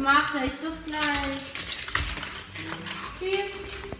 Mache ich. Bis gleich. Tschüss.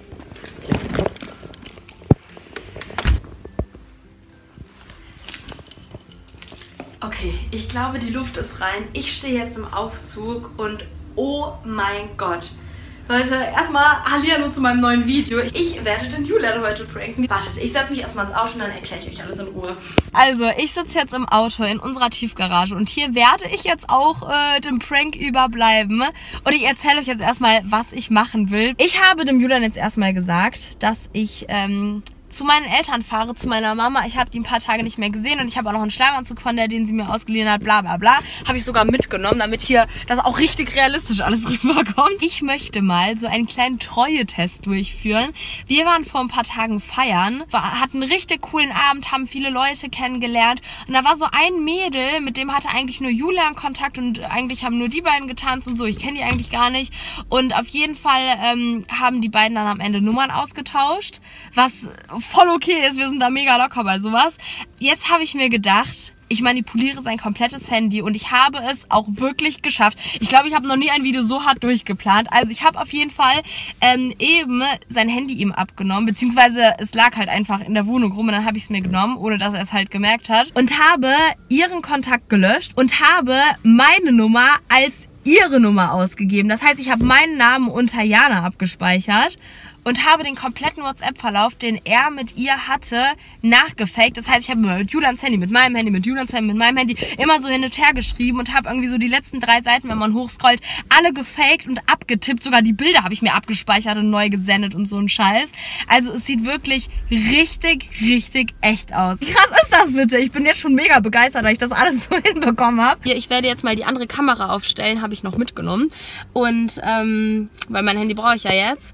Okay, ich glaube, die Luft ist rein. Ich stehe jetzt im Aufzug und oh mein Gott. Leute, erstmal Hallihallo zu meinem neuen Video. Ich werde den Julian heute pranken. Wartet, ich setze mich erstmal ins Auto und dann erkläre ich euch alles in Ruhe. Also, ich sitze jetzt im Auto in unserer Tiefgarage und hier werde ich jetzt auch dem Prank überbleiben. Und ich erzähle euch jetzt erstmal, was ich machen will. Ich habe dem Julian jetzt erstmal gesagt, dass ich zu meinen Eltern fahre, zu meiner Mama. Ich habe die ein paar Tage nicht mehr gesehen und ich habe auch noch einen Schlafanzug von der, den sie mir ausgeliehen hat, bla bla bla. Habe ich sogar mitgenommen, damit hier das auch richtig realistisch alles rüberkommt. Ich möchte mal so einen kleinen Treue-Test durchführen. Wir waren vor ein paar Tagen feiern, hatten einen richtig coolen Abend, haben viele Leute kennengelernt und da war so ein Mädel, mit dem hatte eigentlich nur Julian Kontakt und eigentlich haben nur die beiden getanzt und so. Ich kenne die eigentlich gar nicht und auf jeden Fall haben die beiden dann am Ende Nummern ausgetauscht, was voll okay ist, wir sind da mega locker bei sowas. Jetzt habe ich mir gedacht, ich manipuliere sein komplettes Handy und ich habe es auch wirklich geschafft. Ich glaube, ich habe noch nie ein Video so hart durchgeplant. Also ich habe auf jeden Fall eben sein Handy ihm abgenommen, beziehungsweise es lag halt einfach in der Wohnung rum und dann habe ich es mir genommen, ohne dass er es halt gemerkt hat. Und habe ihren Kontakt gelöscht und habe meine Nummer als ihre Nummer ausgegeben. Das heißt, ich habe meinen Namen unter Jana abgespeichert und habe den kompletten WhatsApp-Verlauf, den er mit ihr hatte, nachgefaked. Das heißt, ich habe mit Julians Handy, mit meinem Handy, mit Julians Handy, mit meinem Handy immer so hin und her geschrieben und habe irgendwie so die letzten 3 Seiten, wenn man hochscrollt, alle gefaked und abgetippt. Sogar die Bilder habe ich mir abgespeichert und neu gesendet und so ein Scheiß. Also es sieht wirklich richtig, richtig echt aus. Wie krass ist das bitte? Ich bin jetzt schon mega begeistert, weil ich das alles so hinbekommen habe. Hier, ich werde jetzt mal die andere Kamera aufstellen, habe ich noch mitgenommen. Und, weil mein Handy brauche ich ja jetzt.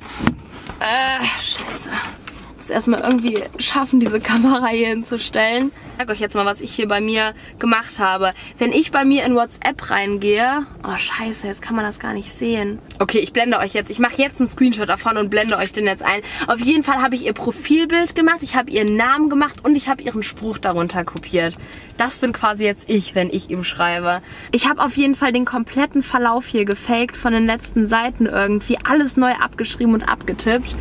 Scheiße. Ich muss erstmal irgendwie schaffen, diese Kamera hier hinzustellen. Ich sag euch jetzt mal, was ich hier bei mir gemacht habe. Wenn ich bei mir in WhatsApp reingehe... Oh, scheiße, jetzt kann man das gar nicht sehen. Okay, ich blende euch jetzt. Ich mache jetzt einen Screenshot davon und blende euch den jetzt ein. Auf jeden Fall habe ich ihr Profilbild gemacht, ich habe ihren Namen gemacht und ich habe ihren Spruch darunter kopiert. Das bin quasi jetzt ich, wenn ich ihm schreibe. Ich habe auf jeden Fall den kompletten Verlauf hier gefaked von den letzten Seiten irgendwie. Alles neu abgeschrieben und abgetippt.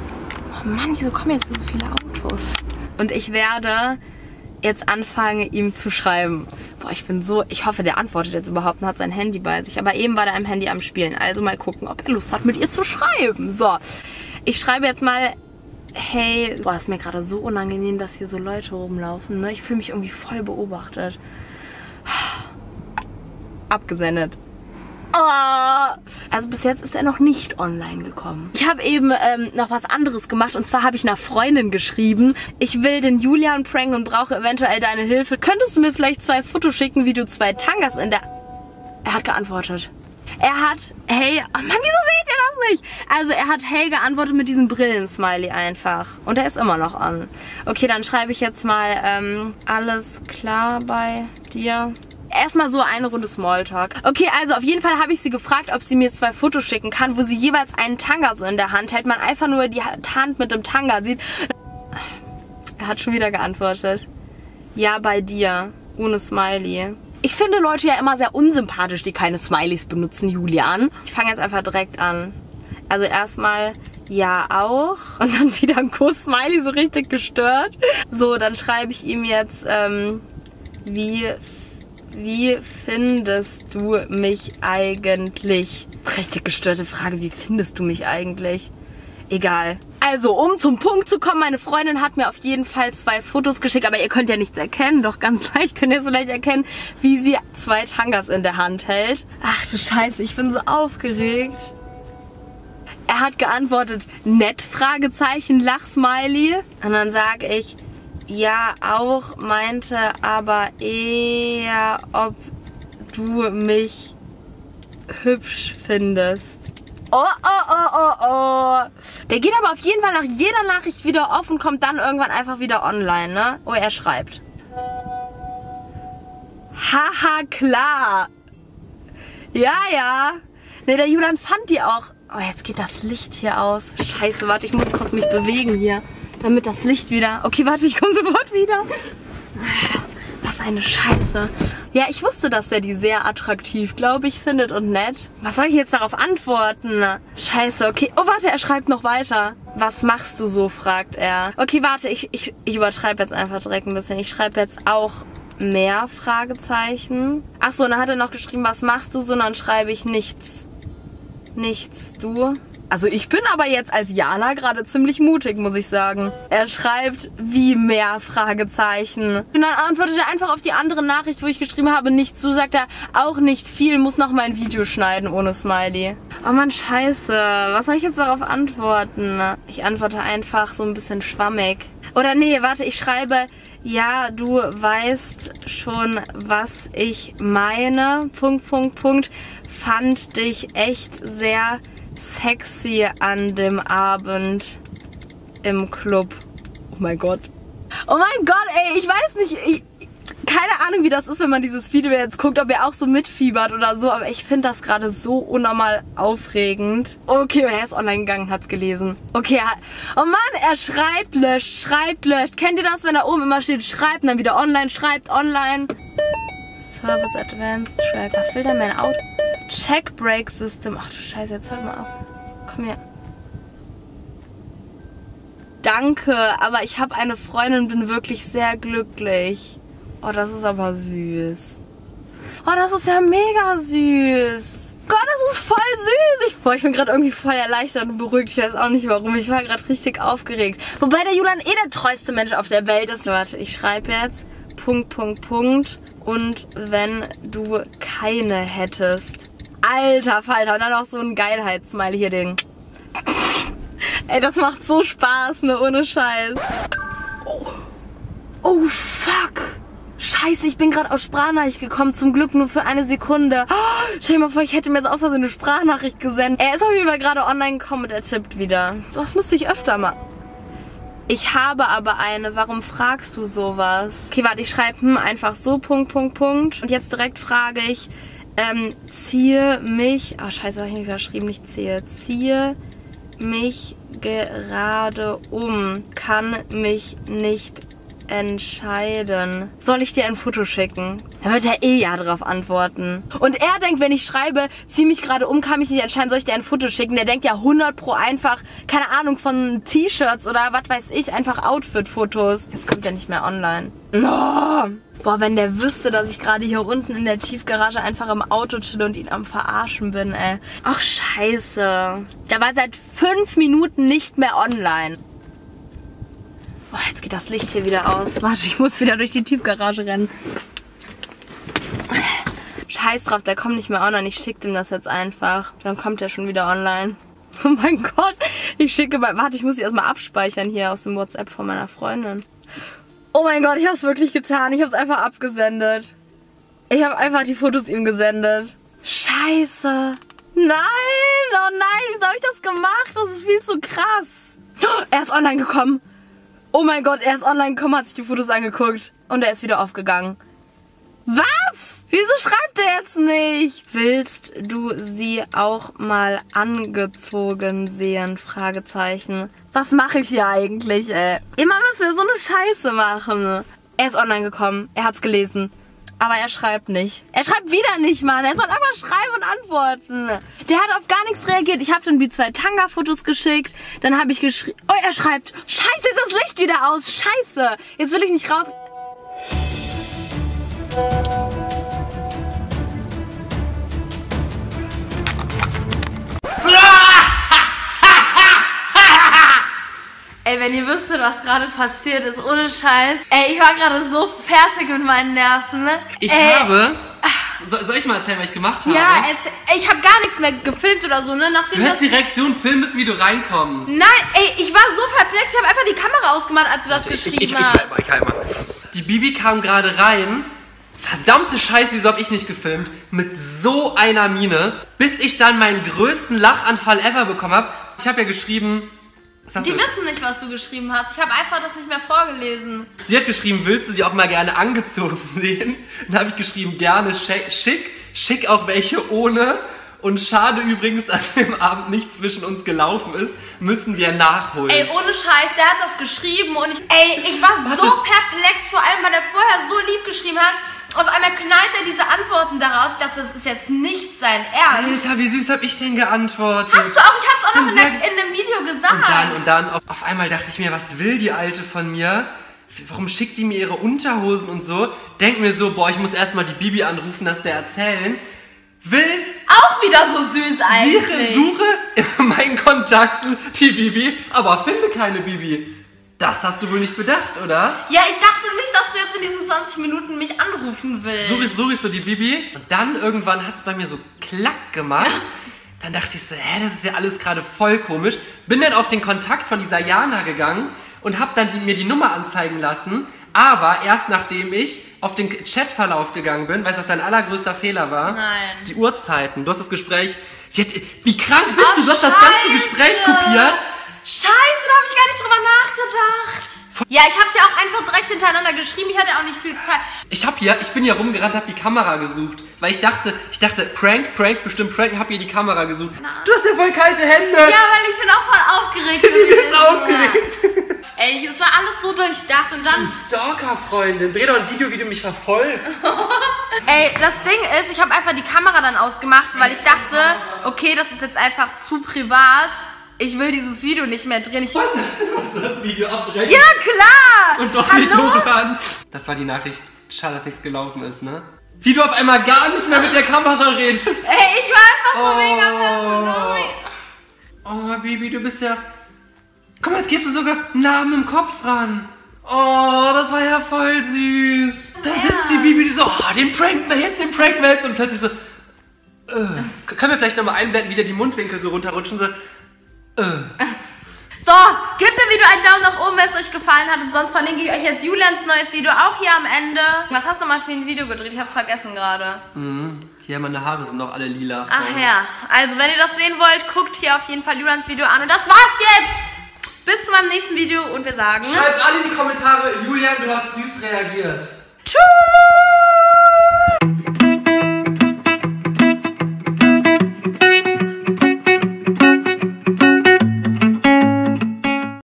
Oh Mann, wieso kommen jetzt so viele Autos? Und ich werde jetzt anfangen, ihm zu schreiben. Boah, ich hoffe, der antwortet jetzt überhaupt und hat sein Handy bei sich. Aber eben war der am Handy am Spielen. Also mal gucken, ob er Lust hat, mit ihr zu schreiben. So, ich schreibe jetzt mal, hey, boah, ist mir gerade so unangenehm, dass hier so Leute rumlaufen, ne? Ich fühle mich irgendwie voll beobachtet. Abgesendet. Also bis jetzt ist er noch nicht online gekommen. Ich habe eben noch was anderes gemacht und zwar habe ich einer Freundin geschrieben, ich will den Julian pranken und brauche eventuell deine Hilfe. Könntest du mir vielleicht 2 Fotos schicken, wie du 2 Tangas in der... Er hat geantwortet. Er hat, hey, oh Mann, wieso seht ihr das nicht? Also er hat hey geantwortet mit diesem Brillen-Smiley einfach. Und er ist immer noch an. Okay, dann schreibe ich jetzt mal, alles klar bei dir? Erstmal so eine Runde Smalltalk. Okay, also auf jeden Fall habe ich sie gefragt, ob sie mir 2 Fotos schicken kann, wo sie jeweils einen Tanga so in der Hand hält. Man einfach nur die Hand mit dem Tanga sieht. Er hat schon wieder geantwortet. Ja, bei dir. Ohne Smiley. Ich finde Leute ja immer sehr unsympathisch, die keine Smileys benutzen, Julian. Ich fange jetzt einfach direkt an. Also erstmal... Ja, auch. Und dann wieder ein Kuss-Smiley, so richtig gestört. So, dann schreibe ich ihm jetzt, wie findest du mich eigentlich? Richtig gestörte Frage, wie findest du mich eigentlich? Egal. Also, um zum Punkt zu kommen, meine Freundin hat mir auf jeden Fall 2 Fotos geschickt, aber ihr könnt ja nichts erkennen, doch ganz leicht könnt ihr vielleicht erkennen, wie sie 2 Tangas in der Hand hält. Ach du Scheiße, ich bin so aufgeregt. Er hat geantwortet, nett, Fragezeichen, Lachsmiley. Und dann sage ich, ja, auch, meinte aber eher, ob du mich hübsch findest. Oh, oh, oh, oh, oh. Der geht aber auf jeden Fall nach jeder Nachricht wieder off und kommt dann irgendwann einfach wieder online, ne? Oh, er schreibt. Haha, klar. Ja, ja. Ne, der Julian fand die auch. Oh, jetzt geht das Licht hier aus. Scheiße, warte, ich muss kurz mich bewegen hier. Damit das Licht wieder... Okay, warte, ich komme sofort wieder. Was eine Scheiße. Ja, ich wusste, dass er die sehr attraktiv, glaube ich, findet und nett. Was soll ich jetzt darauf antworten? Scheiße, okay. Oh, warte, er schreibt noch weiter. Was machst du so, fragt er. Okay, warte, ich übertreibe jetzt einfach direkt ein bisschen. Ich schreibe jetzt auch mehr Fragezeichen. Achso, und dann hat er noch geschrieben, was machst du so? Und dann schreibe ich nichts. Nichts, du? Also ich bin aber jetzt als Jana gerade ziemlich mutig, muss ich sagen. Er schreibt, wie mehr Fragezeichen. Und dann antwortet er einfach auf die andere Nachricht, wo ich geschrieben habe, nichts zu, sagt er, auch nicht viel, muss noch mein Video schneiden ohne Smiley. Oh Mann, scheiße. Was soll ich jetzt darauf antworten? Ich antworte einfach so ein bisschen schwammig. Oder nee, warte, ich schreibe, ja, du weißt schon, was ich meine. ... Fand dich echt sehr sexy an dem Abend im Club. Oh mein Gott. Oh mein Gott, ey, ich weiß nicht, keine Ahnung, wie das ist, wenn man dieses Video jetzt guckt, ob er auch so mitfiebert oder so, aber ich finde das gerade so unnormal aufregend. Okay, er ist online gegangen, hat's gelesen. Okay, oh Mann, er schreibt, löscht, schreibt, löscht. Kennt ihr das, wenn da oben immer steht, schreibt und dann wieder online, schreibt online? Service Advanced Track. Was will denn mein Auto? Check Brake System. Ach du Scheiße, jetzt hör mal auf. Komm her. Danke, aber ich habe eine Freundin, bin wirklich sehr glücklich. Oh, das ist aber süß. Oh, das ist ja mega süß. Gott, das ist voll süß. Boah, ich bin gerade irgendwie voll erleichtert und beruhigt. Ich weiß auch nicht warum. Ich war gerade richtig aufgeregt. Wobei der Julian eh der treueste Mensch auf der Welt ist. Warte, ich schreibe jetzt ... Und wenn du keine hättest. Alter Falter. Und dann auch so ein Geilheitssmiley hier, Ding. Ey, das macht so Spaß, ne? Ohne Scheiß. Oh, fuck. Scheiße, ich bin gerade auf Sprachnachricht gekommen. Zum Glück nur für eine Sekunde. Oh, stell dir mal vor, ich hätte mir jetzt aus Versehen eine Sprachnachricht gesendet. Er ist auf jeden Fall gerade online gekommen und er tippt wieder. So was müsste ich öfter machen. Ich habe aber eine. Warum fragst du sowas? Okay, warte, ich schreibe einfach so, ... Und jetzt direkt frage ich, ziehe mich... Oh, scheiße, habe ich nicht geschrieben, nicht ziehe. Ziehe mich gerade um. Kann mich nicht entscheiden. Soll ich dir ein Foto schicken? Da wird er eh ja drauf antworten. Und er denkt, wenn ich schreibe, zieh mich gerade um, kann mich nicht entscheiden, soll ich dir ein Foto schicken? Der denkt ja 100% einfach, keine Ahnung, von T-Shirts oder was weiß ich, einfach Outfit-Fotos. Jetzt kommt er nicht mehr online. No. Boah, wenn der wüsste, dass ich gerade hier unten in der Tiefgarage einfach im Auto chill und ihn am Verarschen bin, ey. Ach, scheiße. Der war seit 5 Minuten nicht mehr online. Boah, jetzt geht das Licht hier wieder aus. Warte, ich muss wieder durch die Tiefgarage rennen. Scheiß drauf, der kommt nicht mehr online. Ich schicke ihm das jetzt einfach. Dann kommt er schon wieder online. Oh mein Gott. Ich schicke mal... Warte, ich muss die erstmal abspeichern hier aus dem WhatsApp von meiner Freundin. Oh mein Gott, ich habe es wirklich getan. Ich habe es einfach abgesendet. Ich habe einfach die Fotos ihm gesendet. Scheiße. Nein, oh nein, wieso habe ich das gemacht? Das ist viel zu krass. Oh, er ist online gekommen. Oh mein Gott, er ist online gekommen, hat sich die Fotos angeguckt. Und er ist wieder aufgegangen. Was? Wieso schreibt er jetzt nicht? Willst du sie auch mal angezogen sehen? Fragezeichen. Was mache ich hier eigentlich, ey? Immer müssen wir so eine Scheiße machen. Er ist online gekommen. Er hat's gelesen. Aber er schreibt nicht. Er schreibt wieder nicht, Mann. Er soll einfach schreiben und antworten. Der hat auf gar nichts reagiert. Ich habe dann die 2 Tanga-Fotos geschickt. Dann habe ich geschrieben... Oh, er schreibt... Scheiße, jetzt ist das Licht wieder aus. Scheiße. Jetzt will ich nicht raus... Ey, wenn ihr wüsstet, was gerade passiert ist, ohne Scheiß. Ey, ich war gerade so fertig mit meinen Nerven, ne? Soll ich mal erzählen, was ich gemacht habe? Ja, ich habe gar nichts mehr gefilmt oder so, ne? Nachdem du hättest die Reaktion filmen müssen, wie du reinkommst. Nein, ey, ich war so perplex, ich habe einfach die Kamera ausgemacht, als du das geschrieben hast. Ich halt mal. Die Bibi kam gerade rein. Verdammte Scheiße, wieso hab ich nicht gefilmt? Mit so einer Miene. Bis ich dann meinen größten Lachanfall ever bekommen habe. Ich habe ja geschrieben... Die wissen nicht, was du geschrieben hast. Ich habe einfach das nicht mehr vorgelesen. Sie hat geschrieben, willst du sie auch mal gerne angezogen sehen? Dann habe ich geschrieben, gerne schick auch welche ohne. Und schade übrigens, dass dem Abend nichts zwischen uns gelaufen ist, müssen wir nachholen. Ey, ohne Scheiß, der hat das geschrieben und ich war so perplex, vor allem, weil der vorher so lieb geschrieben hat. Auf einmal knallt er diese Antworten daraus. Ich dachte, das ist jetzt nicht sein Ernst. Alter, wie süß hab ich denn geantwortet? Hast du auch? Ich hab's auch noch in dem Video gesagt. Und dann auf einmal dachte ich mir, was will die Alte von mir? Warum schickt die mir ihre Unterhosen und so? Denk mir so, boah, ich muss erstmal die Bibi anrufen, das der erzählen. Will auch wieder so süß eigentlich. Suche in meinen Kontakten die Bibi, aber finde keine Bibi. Das hast du wohl nicht bedacht, oder? Ja, ich dachte nicht, dass du jetzt in diesen 20 Minuten mich anrufen willst. Suche ich so die Bibi und dann irgendwann hat es bei mir so klack gemacht. Dann dachte ich so, das ist ja alles gerade voll komisch. Bin dann auf den Kontakt von dieser Jana gegangen und hab dann mir die Nummer anzeigen lassen. Aber erst nachdem ich auf den Chatverlauf gegangen bin, weißt du, was dein allergrößter Fehler war? Nein. Die Uhrzeiten. Du hast das Gespräch... wie krank bist du? Du hast das ganze Gespräch kopiert. Scheiße, da habe ich gar nicht drüber nachgedacht. Ja, ich habe es ja auch einfach direkt hintereinander geschrieben. Ich hatte auch nicht viel Zeit. Ich bin hier rumgerannt, habe die Kamera gesucht. Weil ich dachte, Prank, bestimmt Prank, hab hier die Kamera gesucht. Na. Du hast ja voll kalte Hände. Ja, weil ich bin auch voll aufgeregt. Du bist aufgeregt. Ey, es war alles so durchdacht und dann... Du Stalker-Freundin, dreh doch ein Video, wie du mich verfolgst. Ey, das Ding ist, ich habe einfach die Kamera dann ausgemacht, weil ich dachte, okay, das ist jetzt einfach zu privat. Ich will dieses Video nicht mehr drehen. Wolltest du das Video abbrechen? Ja, klar! Und doch nicht hochladen. Das war die Nachricht. Schade, dass nichts gelaufen ist, ne? Wie du auf einmal gar nicht mehr mit der Kamera redest. Ey, ich war einfach so mega fertig. Oh, Bibi, du bist ja... Guck mal, jetzt gehst du sogar nah mit dem Kopf ran. Oh, das war ja voll süß. Da sitzt die Bibi, die so, den pranken wir jetzt. Und plötzlich so... Können wir vielleicht nochmal einblenden, wie der die Mundwinkel so runterrutschen, so... So, gebt dem Video einen Daumen nach oben, wenn es euch gefallen hat. Und sonst verlinke ich euch jetzt Julians neues Video auch hier am Ende. Was hast du nochmal für ein Video gedreht? Ich hab's vergessen gerade. Hier, meine Haare sind noch alle lila. Ach ja, also wenn ihr das sehen wollt, guckt hier auf jeden Fall Julians Video an. Und das war's jetzt. Bis zu meinem nächsten Video und wir sagen... Schreibt alle in die Kommentare, Julian, du hast süß reagiert. Tschüss.